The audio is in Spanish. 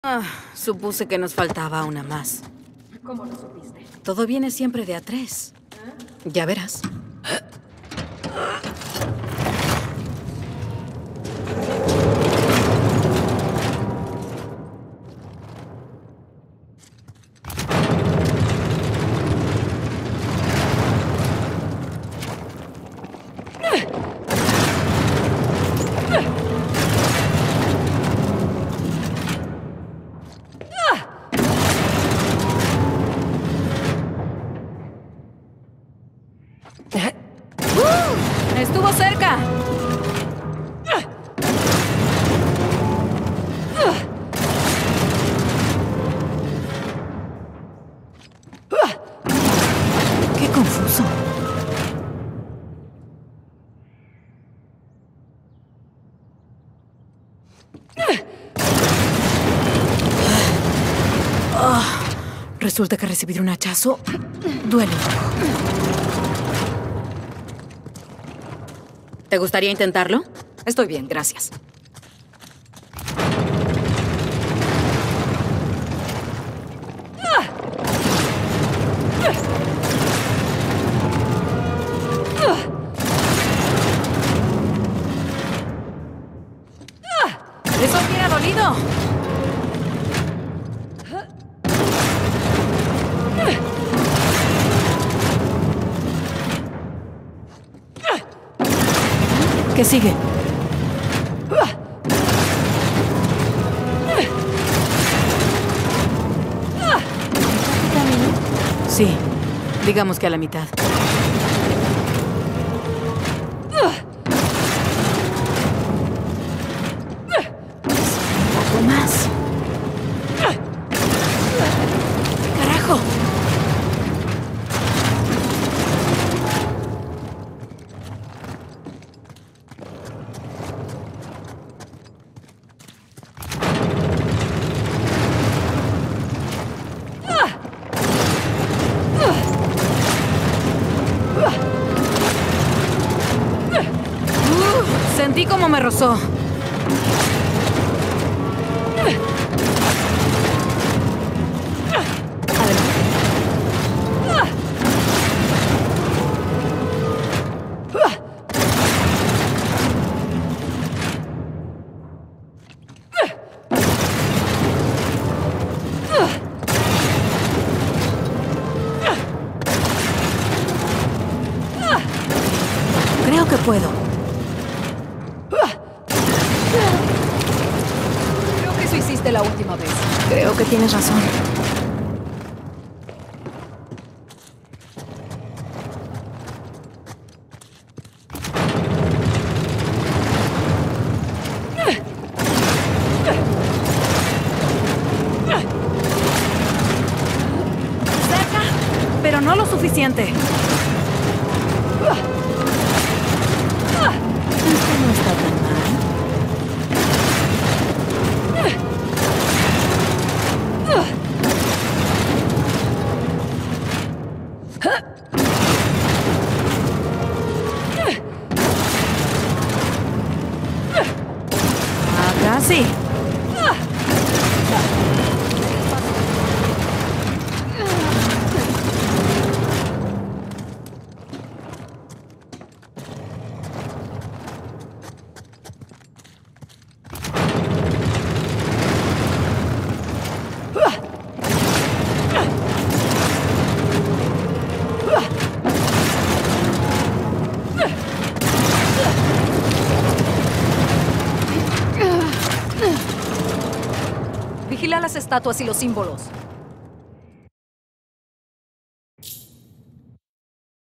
Supuse que nos faltaba una más. ¿Cómo lo supiste? Todo viene siempre de a tres. Ya verás. ¡Estuvo cerca! ¡Qué confuso! Resulta que recibir un hachazo duele un poco. ¿Te gustaría intentarlo? Estoy bien, gracias. ¡Eso hubiera dolido! ¿Qué sigue? Sí, digamos que a la mitad. Un poco más. ¡Carajo! Sentí como me rozó. Creo que puedo. Creo que eso hiciste la última vez. Creo que tienes razón. Cerca, pero no lo suficiente. Esto no está tan mal. Casi. Vigila las estatuas y los símbolos.